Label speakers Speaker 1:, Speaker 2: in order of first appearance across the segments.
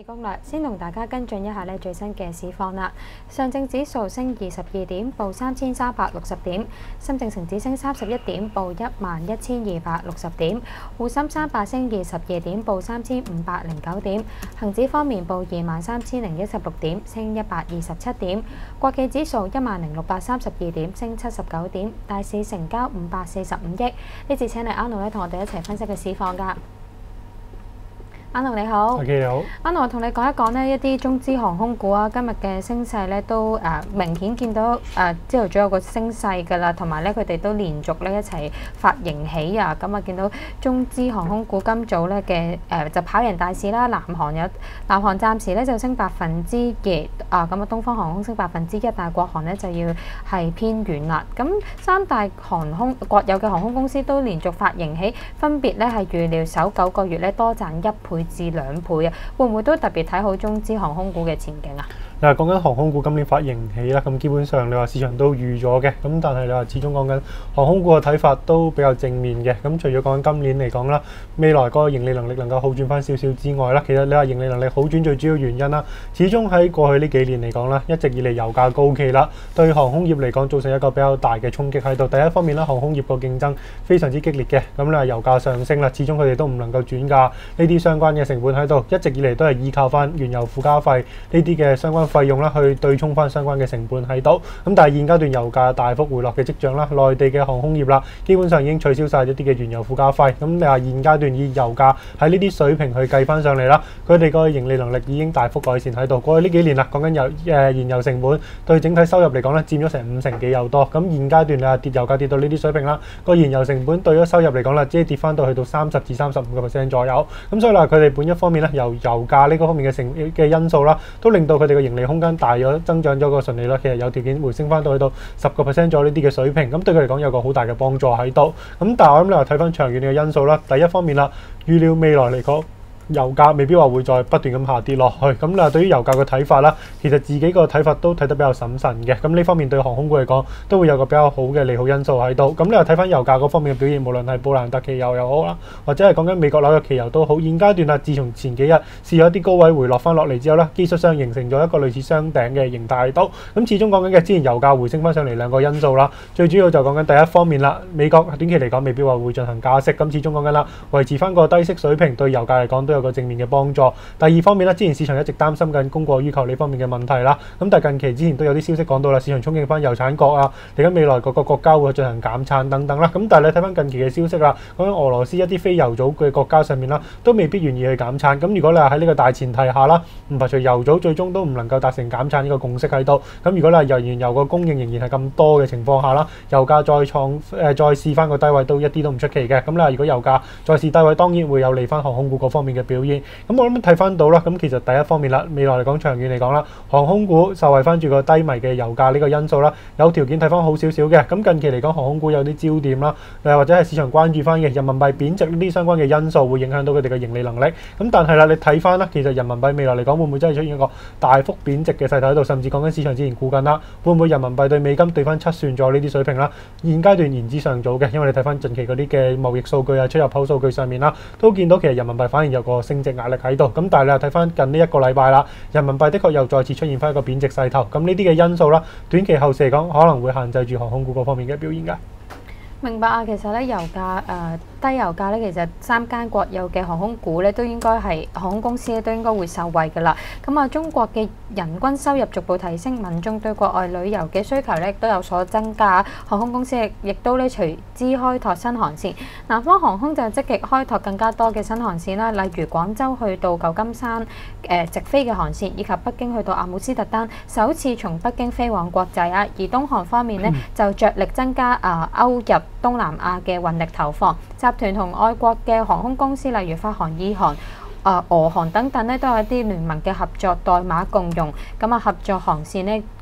Speaker 1: 攻略，先同大家跟進一下最新嘅市況啦。上證指數升22點，報3360點；深證成指升31點，報11260點；滬深300升22點，報3509點；恒指方面報23016點，升127點；國企指數10632點，升79點。大市成交545億。呢次請嚟Arnold同我哋一齊分析嘅市況㗎。Arnold你好
Speaker 2: 你好。
Speaker 1: Arnold，我同你講一講一啲中資航空股啊，今日嘅升勢都明顯見到朝頭早有個升勢㗎啦，同埋佢哋都連續一齊發盈喜啊，咁啊見到中資航空股今早嘅就跑贏大市啦，南韓暫時就升2%啊，咁啊東方航空升1%，但係國航就要係偏軟啦。咁三大國有嘅航空公司都連續發盈喜，分別係預料首9個月多賺1倍至2倍啊，會唔會都特別睇好中資航空股嘅前景啊？
Speaker 2: 嗱，講緊航空股今年發盈喜啦，咁基本上你話市場都預咗嘅，咁但係你話始終講緊航空股嘅睇法都比較正面嘅。咁除咗講緊今年嚟講啦，未來個盈利能力能夠好轉翻少少之外啦，其實你話盈利能力好轉最主要原因啦，始終喺過去呢幾年嚟講啦，一直以嚟油價高企啦，對航空業嚟講造成一個比較大嘅衝擊喺度。第一方面啦，航空業個競爭非常之激烈嘅，咁你話油價上升啦，始終佢哋都唔能夠轉嫁呢啲相關嘅成本喺度，一直以嚟都係依靠翻原油附加費呢啲嘅相關費用啦，去對沖翻相關嘅成本喺度。咁但係現階段油價大幅回落嘅跡象啦，內地嘅航空業啦，基本上已經取消晒一啲嘅原油附加費。咁你話現階段以油價喺呢啲水平去計翻上嚟啦，佢哋個盈利能力已經大幅改善喺度。過去呢幾年啦，講緊燃油成本對整體收入嚟講咧，佔咗成50%幾有多。咁現階段你話油價跌到呢啲水平啦，個燃油成本對咗收入嚟講啦，只係跌翻到去到30%至35%左右。咁所以啦，佢哋本一方面咧，由油價呢個方面嘅因素啦，都令到佢哋嘅盈利空間大咗，增長咗個純利率，其實有條件回升翻到去到10%左右呢啲嘅水平。咁對佢嚟講有個好大嘅幫助喺度。咁但係我諗你話睇翻長遠嘅因素啦，第一方面啦，預料未來嚟講，油價未必話會再不斷咁下跌落去。咁嗱，對於油價嘅睇法啦，其實自己個睇法都睇得比較審慎嘅。咁呢方面對航空股嚟講都會有個比較好嘅利好因素喺度。咁你話睇翻油價嗰方面嘅表現，無論係布蘭特期油又好啦，或者係講緊美國紐約期油都好，現階段啊，自從前幾日試咗一啲高位回落翻落嚟之後咧，技術上形成咗一個類似雙頂嘅形態喺度。咁始終講緊嘅之前油價回升翻上嚟兩個因素啦，最主要就講緊第一方面啦，美國短期嚟講未必話會進行加息，咁始終講緊啦，維持翻個低息水平對油價嚟講都有個正面嘅幫助。第二方面啦，之前市場一直擔心緊供過於求呢方面嘅問題啦，咁但係近期之前都有啲消息講到啦，市場憧憬翻油產國啊，嚟緊未來各個國家會進行減產等等啦。咁但係你睇翻近期嘅消息啦，講緊俄羅斯一啲非油組嘅國家上面啦，都未必願意去減產。咁如果你係喺呢個大前提下啦，唔排除油組最終都唔能夠達成減產呢個共識喺度。咁如果你係原油個供應仍然係咁多嘅情況下啦，油價再試翻個低位都一啲都唔出奇嘅。咁啦，如果油價再試低位，當然會有利翻航空股嗰方面嘅表現。咁我諗睇翻到啦，咁其實第一方面啦，未來嚟講長遠嚟講啦，航空股受惠翻住個低迷嘅油價呢個因素啦，有條件睇翻好少少嘅。咁近期嚟講，航空股有啲焦點啦，或者係市場關注翻嘅人民幣貶值呢啲相關嘅因素，會影響到佢哋嘅盈利能力。咁但係啦，你睇翻啦，其實人民幣未來嚟講會唔會真係出現一個大幅貶值嘅勢頭喺度？甚至講緊市場之前估緊啦，會唔會人民幣對美金對翻7算咗呢啲水平啦？現階段言之尚早嘅，因為你睇翻近期嗰啲嘅貿易數據啊、出入口數據上面啦，都見到其實人民幣反而有個升值壓力喺度。咁但係你又睇翻近呢一個禮拜啦，人民幣的確又再次出現翻一個貶值勢頭。咁呢啲嘅因素啦，短期後市嚟講可能會限制住航空股嗰方面嘅表現㗎。
Speaker 1: 明白啊，其實油價低油價其實3間國有嘅航空股都應該係航空公司都應該會受惠㗎啦。咁啊，中國嘅人均收入逐步提升，民眾對國外旅遊嘅需求亦都有所增加，航空公司亦都隨之開拓新航線。南方航空就積極開拓更加多嘅新航線啦，例如廣州去到舊金山直飛嘅航線，以及北京去到阿姆斯特丹，首次從北京飛往國際啊。而東航方面就着力增加歐入東南亞嘅運力投放，集團同外國嘅航空公司，例如法航、意航、俄航等等都有一啲聯盟嘅合作代碼共用，咁合作航線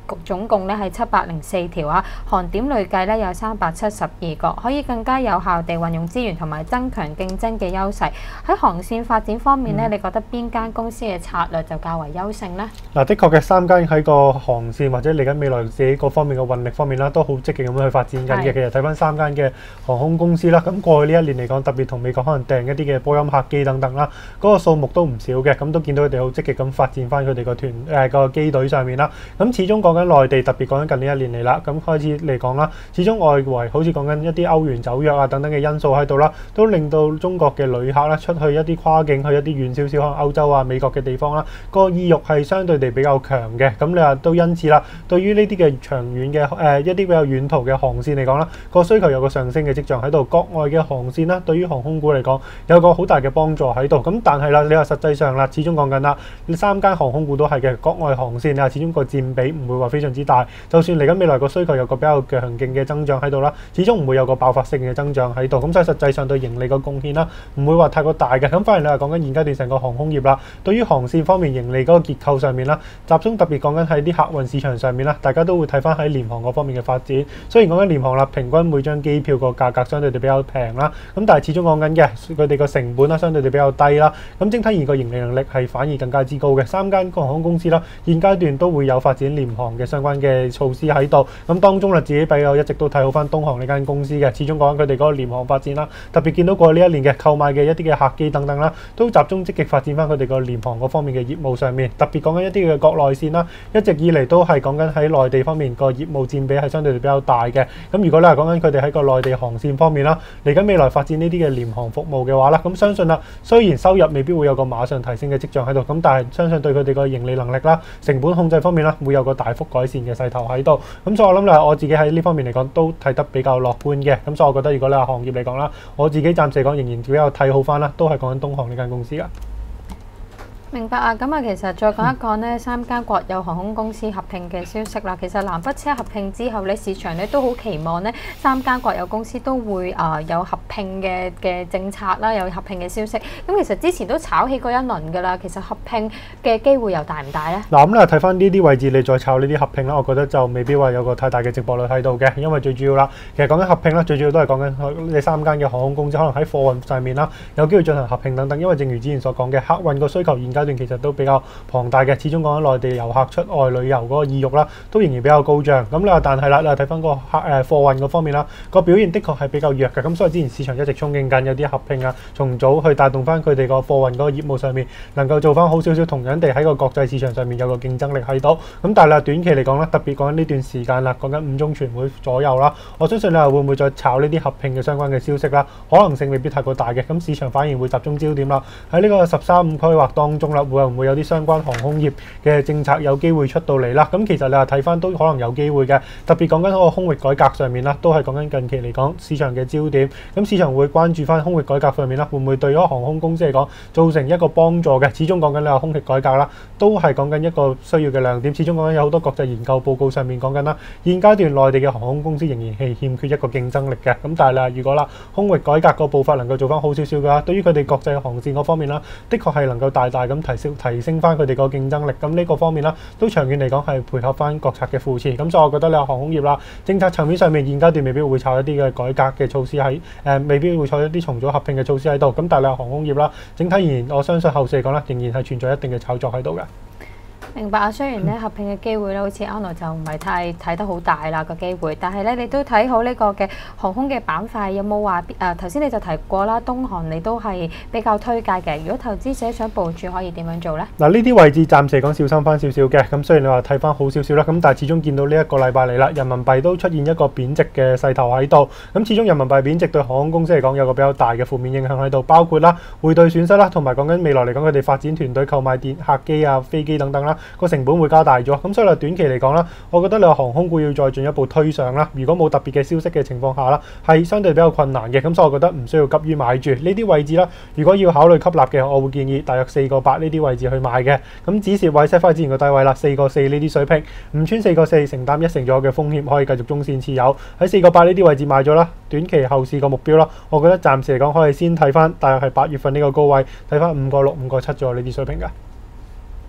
Speaker 1: 總共咧係704條啊，航點累計咧有372個，可以更加有效地運用資源同埋增強競爭嘅優勢。喺航線發展方面咧，你覺得邊間公司嘅策略就較為優勝呢？
Speaker 2: 嗱，的確嘅3間喺個航線或者嚟緊未來自己各方面嘅運力方面啦，都好積極咁樣去發展緊嘅。其實睇翻3間嘅航空公司啦，咁過去呢一年嚟講，特別同美國可能訂一啲嘅波音客機等等啦，嗰個數目都唔少嘅，咁都見到佢哋好積極咁發展翻佢哋個機隊上面啦。咁始終講緊內地，特別講緊近呢一年嚟啦，咁開始嚟講啦，始終外圍好似講緊一啲歐元走弱啊等等嘅因素喺度啦，都令到中國嘅旅客啦出去一啲跨境去一啲遠少少可能歐洲啊、美國嘅地方啦，個意欲係相對地比較強嘅。咁你話都因此啦，對於呢啲嘅長遠嘅一啲比較遠途嘅航線嚟講啦，個需求有個上升嘅跡象喺度。國外嘅航線啦，對於航空股嚟講有個好大嘅幫助喺度。咁但係啦，你話實際上啦，始終講緊啦，呢3間航空股都係嘅國外航線啊，始終個佔比唔會話非常之大。就算嚟緊未來個需求有個比較強勁嘅增長喺度啦，始終唔會有個爆發性嘅增長喺度。咁所以實際上對盈利個貢獻啦，唔會話太過大嘅。咁反而你話講緊現階段成個航空業啦，對於航線方面盈利嗰個結構上面啦，集中特別講緊喺啲客運市場上面啦，大家都會睇翻喺廉航嗰方面嘅發展。雖然講緊廉航啦，平均每張機票個價格相對地比較平啦，咁但係始終講緊嘅佢哋個成本啦，相對地比較低啦。咁整體而個盈利能力係反而更加之高嘅。3間航空公司啦，現階段都會有發展廉航嘅相關嘅措施喺度。咁當中啦，自己比較一直都睇好翻東航呢間公司嘅。始終講緊佢哋嗰個廉航發展啦，特別見到過去呢一年嘅購買嘅一啲嘅客機等等啦，都集中積極發展翻佢哋個廉航嗰方面嘅業務上面。特別講緊一啲嘅國內線啦，一直以嚟都係講緊喺內地方面個業務佔比係相對比較大嘅。咁如果你係講緊佢哋喺個內地航線方面啦，嚟緊未來發展呢啲嘅廉航服務嘅話啦，咁相信啦，雖然收入未必會有個馬上提升嘅跡象喺度，咁但係相信對佢哋個盈利能力啦、成本控制方面啦，會有個大幅改善嘅勢頭喺度。咁所以我諗咧，我自己喺呢方面嚟講都睇得比較樂觀嘅。咁所以我覺得如果你話行業嚟講啦，我自己暫時嚟講仍然比較睇好翻啦，都係講緊東航呢間公司噶。
Speaker 1: 明白啊，咁啊，其實再講一講呢3間國有航空公司合併嘅消息啦。其實南北車合併之後呢，市場呢都好期望呢3間國有公司都會有合併嘅政策啦，有合併嘅消息。咁其實之前都炒起過一輪㗎啦。其實合併嘅機會又大唔大呢？
Speaker 2: 嗱，咁你睇翻呢啲位置，你再炒呢啲合併啦，我覺得就未必話有個太大嘅值博率喺度嘅，因為最主要啦，其實講緊合併啦，最主要都係講緊呢3間嘅航空公司可能喺貨運上面啦，有機會進行合併等等。因為正如之前所講嘅，客運個需求現階段其實都比較龐大嘅，始終講緊內地遊客出外旅遊嗰個意欲啦，都仍然比較高漲。咁你話但係啦，你話睇翻個貨運嗰方面啦，個表現的確係比較弱嘅。咁所以之前市場一直憧憬緊有啲合併啊、重組去帶動翻佢哋個貨運嗰個業務上面能夠做翻好少少，同樣地喺個國際市場上面有個競爭力喺度。咁但係啦，短期嚟講咧，特別講緊呢段時間啦，講緊5中全會左右啦，我相信你話會唔會再炒呢啲合併嘅相關嘅消息啦？可能性未必太過大嘅。咁市場反而會集中焦點啦，喺呢個13-5規劃當中啦，會唔會有啲相關航空業嘅政策有機會出到嚟啦？咁其實你話睇翻都可能有機會嘅，特別講緊嗰個空域改革上面啦，都係講緊近期嚟講市場嘅焦點。咁市場會關注翻空域改革上面啦，會唔會對嗰個航空公司嚟講造成一個幫助嘅？始終講緊你話空域改革啦，都係講緊一個需要嘅亮點。始終講緊有好多國際研究報告上面講緊啦，現階段內地嘅航空公司仍然係欠缺一個競爭力嘅。咁但係啦，如果啦空域改革個步伐能夠做翻好少少嘅話，對於佢哋國際航線嗰方面啦，的確係能夠大大咁提升翻佢哋個競爭力。咁呢個方面啦，都長遠嚟講係配合翻國策嘅扶持。咁所以我覺得你話航空業啦，政策層面上面現階段未必會炒一啲嘅改革嘅措施喺未必會採一啲重組合併嘅措施喺度。咁但係你話航空業啦，整體而言，我相信後市嚟講啦，仍然係存在一定嘅炒作喺度嘅。
Speaker 1: 明白啊，雖然咧合併嘅機會咧，好似 Arnold 就唔係太睇得好大啦個機會，但係咧你都睇好呢個嘅航空嘅板塊，有冇話頭先你就提過啦，東航你都係比較推介嘅。如果投資者想部署，可以點樣做咧？嗱，
Speaker 2: 呢啲位置暫時嚟講小心翻少少嘅。咁雖然你話睇翻好少少啦，咁但係始終見到呢一個禮拜嚟啦，人民幣都出現一個貶值嘅勢頭喺度。咁始終人民幣貶值對航空公司嚟講有個比較大嘅負面影響喺度，包括啦匯兌損失啦，同埋講緊未來嚟講佢哋發展團隊購買客機啊、飛機等等啦，個成本會加大咗。咁所以短期嚟講啦，我覺得你話航空股要再進一步推上啦，如果冇特別嘅消息嘅情況下啦，係相對比較困難嘅。咁所以我覺得唔需要急於買住呢啲位置啦。如果要考慮吸納嘅，我會建議大約4個8呢啲位置去買嘅。咁止蝕位 set 翻之前個低位啦，4個4呢啲水平，唔穿4個4，承擔1成左右嘅風險，可以繼續中線持有。喺4個8呢啲位置買咗啦，短期後市個目標啦，我覺得暫時嚟講可以先睇翻大約係8月份呢個高位，睇翻5個6、5個7左右呢啲水平嘅。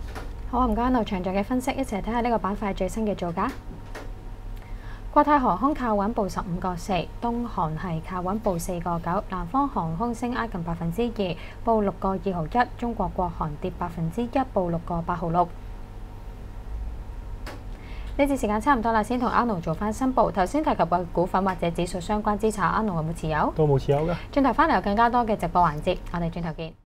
Speaker 1: 好，唔該，一路詳盡嘅分析，一齊睇下呢個板塊最新嘅造價。國泰航空靠穩報15個4，東航係靠穩報4個9，南方航空升挨近2%，報6個2毫1，中國國航跌1%，報6個8毫6。呢節時間差唔多啦，先同 Arnold 做翻申報。頭先提及嘅股份或者指數相關資產，Arnold有冇持有？
Speaker 2: 都冇持有㗎。
Speaker 1: 轉頭翻嚟有更加多嘅直播環節，我哋轉頭見。